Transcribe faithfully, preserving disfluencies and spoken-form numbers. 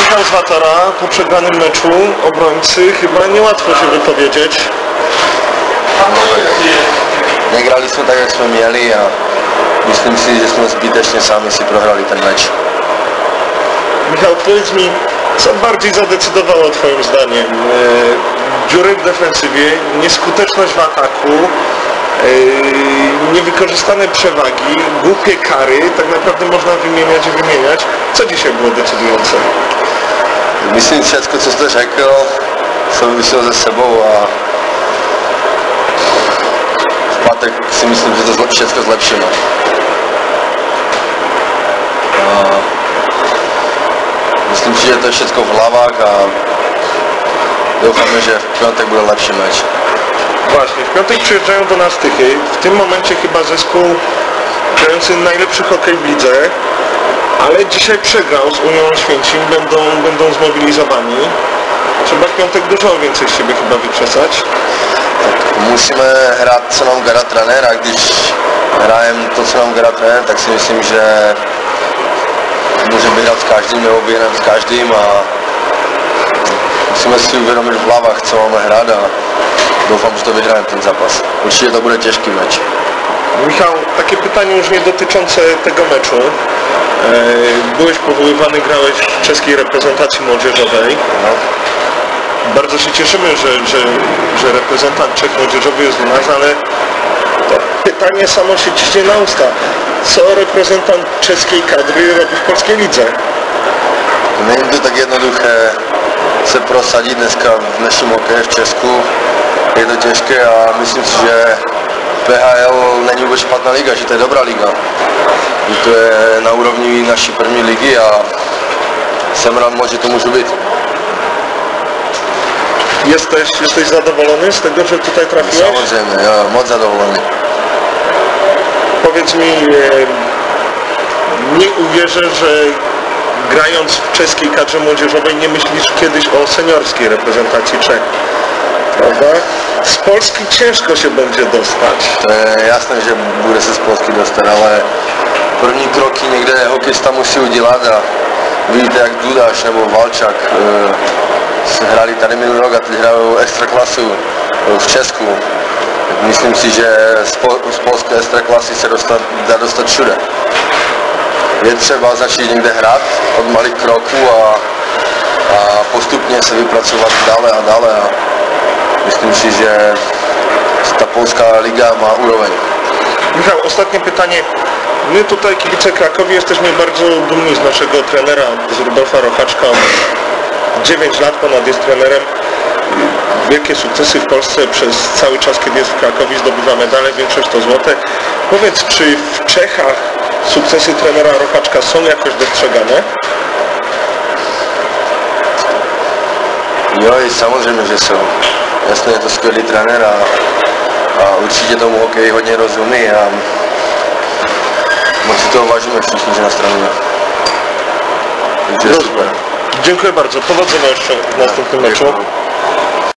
Michał Złatara po przegranym meczu, obrońcy, chyba niełatwo się wypowiedzieć. Nie graliśmy tak, jak jsme mieli a myslím si, že jsme zbytečně sami si prohrali ten mecz. Michał, powiedz mi, co bardziej zadecydowało twoim zdaniem? E, dziury w defensywie, nieskuteczność w ataku, e, niewykorzystane przewagi, głupie kary, tak naprawdę można wymieniać i wymieniać. Co dzisiaj było decydujące? Myslím, všetko, co jste řekl, souviselo se sebou a v pátek si myslím, že to všechno zlepšíme. A myslím si, že to je všechno v hlavách a doufáme, že v piątek bude lepší meč. Właśnie, w piątek przyjeżdżają do nas Tychy, w tym momencie chyba zespół grający najlepszy hokej w lidze, ale dzisiaj przegrał z Unią Oświęcim, będą, będą zmobilizowani. Trzeba w piątek dużo więcej z siebie chyba wykrzesać. Musíme hrát, co nám gada trenér a když hrajeme to, co nám gada trenér, tak si myslím, že můžeme vyhrát s každým nebo vyhrát s každým a musíme si uvědomit v hlavách, co máme hrát a doufám, že to vyhrajeme ten zápas. Určitě to bude těžký meč. Michał, takie pytanie już nie dotyczące tego meczu. Byłeś powoływany, grałeś w czeskiej reprezentacji młodzieżowej. No. Bardzo się cieszymy, że, że, że reprezentant Czech młodzieżowy jest u nas, ale to pytanie samo się ciśnie na usta. Co reprezentant czeskiej kadry robi w polskiej lidze? Není to tak jednoduché se prosadit dneska v dnešním hokeji v Česku. Je to těžké a myslím si, že P H L není vůbec špatná liga, že to je dobrá liga. Že to je na úrovni naší první ligy a jsem rád moc, že to můžu být. Jesteś, jesteś zadowolony z tego, że tutaj trafiłeś? Samozřejmě, jo, moc zadowolony. Powiedz mi, nie uwierzę, że grając w czeskiej kadrze młodzieżowej nie myślisz kiedyś o seniorskiej reprezentacji Czech, prawda? Z Polski ciężko się będzie dostać. To je jasné, že bude se z Polsky dostat, ale první kroky někde hokejista musí udělat a vidíte, jak Dudáš nebo Valčák e, hráli tady minulý rok a teď hrajou extraklasu v Česku. Myslím si, že z, po, z polské extraklasy se dostat, dá dostat všude. Je třeba začít někde hrát od malých kroků a, a postupně se vypracovat dále a dále. A myslím si, že ta polská liga ma úroveň. Michał, ostatnie pytanie. My tutaj, kibice Krakowi, jesteśmy bardzo dumni z naszego trenera, z Rudolfa Rochaczka. dziewięć lat ponad jest trenerem. Wielkie sukcesy w Polsce przez cały czas, kiedy jest w Krakowie, zdobywa medale, większość to złote. Powiedz, czy w Czechach sukcesy trenera Rochaczka są jakoś dostrzegane? Jo, samozřejmě, že jsou. Jasně, je to skvělý trenér a, a určitě tomu hokeji hodně rozumí a moc si toho vážíme všichni, že na straně. Takže super. Dziękuję bardzo. Powodzenia jeszcze w następnym meczu.